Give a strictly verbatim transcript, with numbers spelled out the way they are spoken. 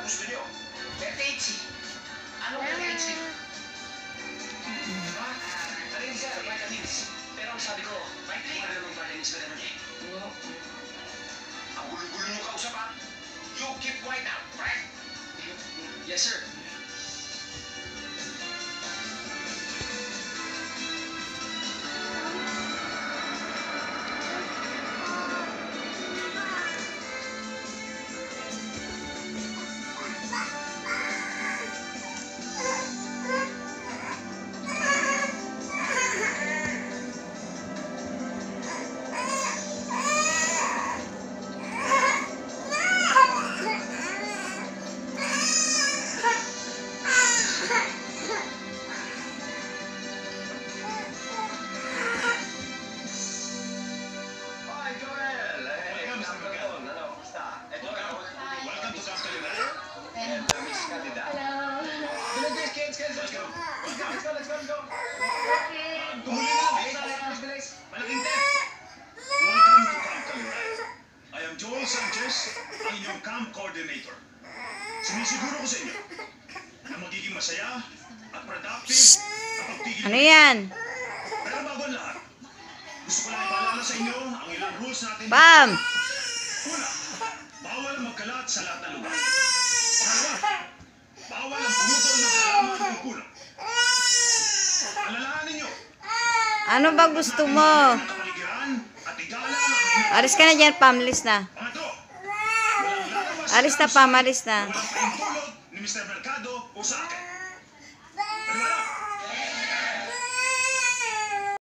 gusto nyo? Vertechi. Anong vertechi? Ha? Ano yun sir? Vitamins. Pero ang sabi ko, vitamin. Ano namang vitamins ba naman eh? Ang gulo-gulo nyo kausap ha? You keep quiet now, right? Yes sir. Sanchez, ang inyong camp coordinator. Sinisiguro ko sa inyo na magiging masaya at productive ang pagtigil. Ano yan? Pero bago ang lahat, gusto ko lang ipaalala sa inyo ang ilang rules natin. Bam! Una, bawal magkalat sa lahat ng lugar. Pangalawa, bawal ang pumutol ng halaman ng puno. Alalahanin nyo. Ano ba gusto mo? Aris ka na dyan, Pam. Alis na. Aris na, Pam. Aris na. Ni Mister Mercado o sa akin.